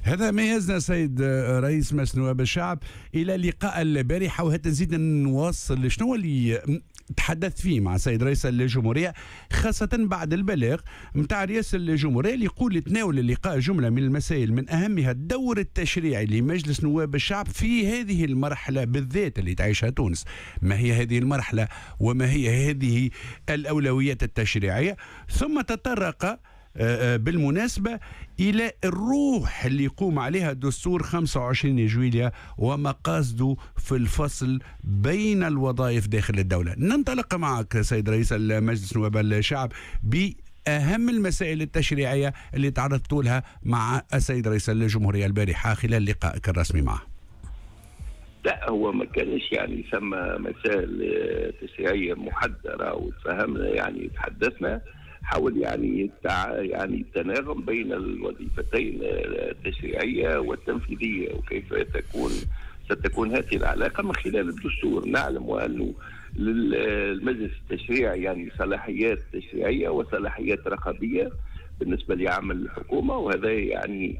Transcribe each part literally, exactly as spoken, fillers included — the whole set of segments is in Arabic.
هذا ما يهزنا سيد رئيس مجلس نواب الشعب الى لقاء البارحه، وهذا نزيد نوصل شنو اللي تحدث فيه مع السيد رئيس الجمهوريه، خاصه بعد البلاغ نتاع رئيس الجمهوريه اللي يقول تناول اللقاء جمله من المسائل من اهمها الدور التشريعي لمجلس نواب الشعب في هذه المرحله بالذات اللي تعيشها تونس. ما هي هذه المرحله وما هي هذه الاولويات التشريعيه؟ ثم تطرق بالمناسبة إلى الروح اللي يقوم عليها دستور خمسة وعشرين جويلية ومقاصده في الفصل بين الوظائف داخل الدولة. ننطلق معك سيد رئيس المجلس نواب الشعب بأهم المسائل التشريعية اللي تعرضت لها مع السيد رئيس الجمهورية البارحة خلال لقائك الرسمي معه. لا، هو ما كانش يعني ثم مسائل تشريعية محددة وتفهمنا، يعني تحدثنا حاول يعني يعني التناغم بين الوظيفتين التشريعيه والتنفيذيه، وكيف تكون ستكون هذه العلاقه من خلال الدستور. نعلم انه للمجلس التشريعي يعني صلاحيات تشريعيه وصلاحيات رقابيه بالنسبه لعمل الحكومه، وهذا يعني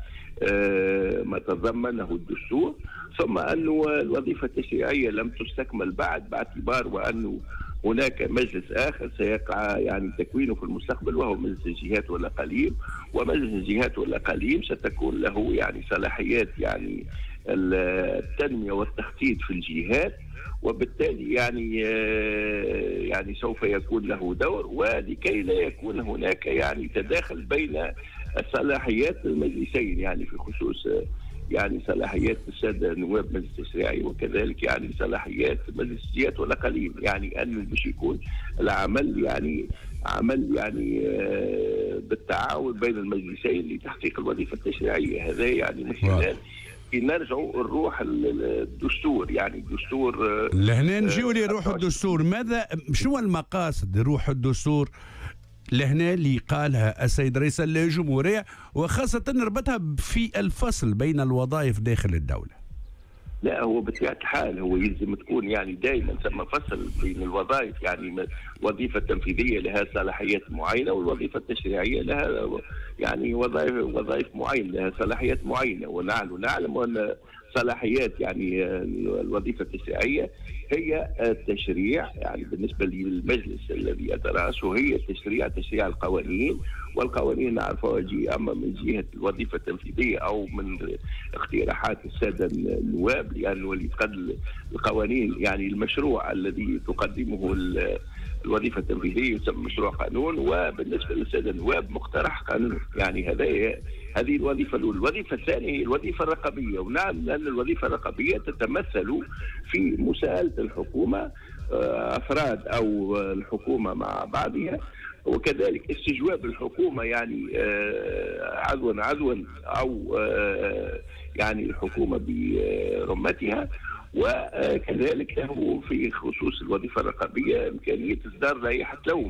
ما تضمنه الدستور. ثم انه الوظيفه التشريعيه لم تستكمل بعد، باعتبار وانه هناك مجلس آخر سيقع يعني تكوينه في المستقبل، وهو مجلس الجهات والأقاليم. ومجلس الجهات والأقاليم ستكون له يعني صلاحيات يعني التنمية والتخطيط في الجهات، وبالتالي يعني يعني سوف يكون له دور، ولكي لا يكون هناك يعني تداخل بين الصلاحيات المجلسين، يعني في خصوص يعني صلاحيات الساده نواب مجلس التشريعي وكذلك يعني صلاحيات مجلس الجهات والاقاليم، يعني انه باش يكون العمل يعني عمل يعني بالتعاون بين المجلسين لتحقيق الوظيفه التشريعيه. هذا يعني من خلال نرجعوا الروح الدستور، يعني الدستور لهنا نجيو لروح الدستور. ماذا شنو المقاصد روح الدستور لهنا اللي قالها السيد رئيس الجمهورية، وخاصة نربطها في الفصل بين الوظائف داخل الدولة؟ لا، هو بطبيعة الحال هو يلزم تكون يعني دائما ثم فصل بين الوظائف، يعني وظيفة تنفيذية لها صلاحيات معينة، والوظيفة التشريعية لها يعني وظائف وظائف معينة لها صلاحيات معينة. ونحن نعلم أن صلاحيات يعني الوظيفة التشريعية هي التشريع، يعني بالنسبة للمجلس الذي يترأسه هي التشريع، تشريع القوانين. والقوانين نعرفها جي اما من جهه الوظيفه التنفيذيه او من اقتراحات الساده النواب، لانه اللي تقدم القوانين يعني المشروع الذي تقدمه الوظيفه التنفيذيه يسمى مشروع قانون، وبالنسبه للساده النواب مقترح قانون. يعني هذا هذه الوظيفه الاولى. الوظيفه الثانيه هي الوظيفه الرقابيه، ونعلم ان الوظيفه الرقابيه تتمثل في مساءله الحكومه افراد او الحكومه مع بعضها، وكذلك استجواب الحكومه يعني عدوا عدوا او يعني الحكومه برمتها. وكذلك له في خصوص الوظيفه الرقابيه امكانيه اصدار لائحه لوم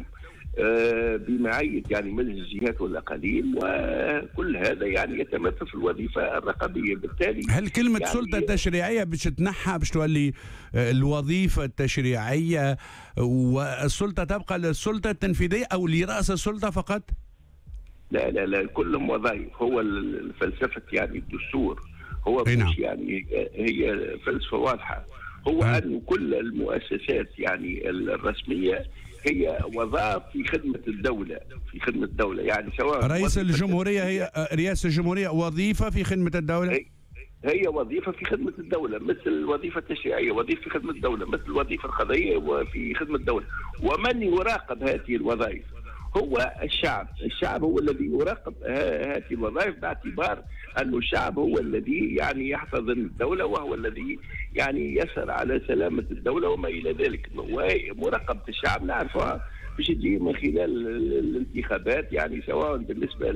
بمعيه يعني مجلس الجهات والاقاليم، وكل هذا يعني يتمثل في الوظيفه الرقابيه. بالتالي هل كلمه يعني سلطه تشريعيه باش تنحى باش تولي الوظيفه التشريعيه والسلطه تبقى للسلطه التنفيذيه او لراس السلطه فقط؟ لا لا لا، كلهم وظائف. هو فلسفه يعني الدستور هو مش يعني هي فلسفه واضحه، هو أن كل المؤسسات يعني الرسمية هي وظائف في خدمة الدولة، في خدمة الدولة، يعني سواء رئيس الجمهورية هي رئاسة الجمهورية وظيفة في خدمة الدولة؟ هي, هي وظيفة في خدمة الدولة، مثل الوظيفة التشريعية وظيفة في خدمة الدولة، مثل الوظيفة القضائية وفي خدمة الدولة. ومن يراقب هذه الوظائف هو الشعب. الشعب هو الذي يراقب هذه الوظائف، باعتبار أن الشعب هو الذي يعني يحتضن الدولة، وهو الذي يعني يسأل على سلامة الدولة وما إلى ذلك. ومراقبة الشعب نعرفها باش تجي من خلال الانتخابات، يعني سواء بالنسبة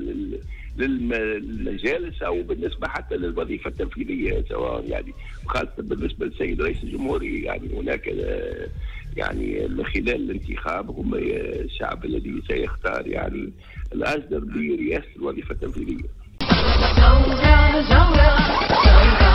للمجالس أو بالنسبة حتى للوظيفة التنفيذية، سواء يعني خاصة بالنسبة للسيد رئيس الجمهورية. يعني هناك يعني من خلال الانتخاب هم الشعب الذي سيختار يعني الأصدر برئاسة الوظيفة التنفيذية.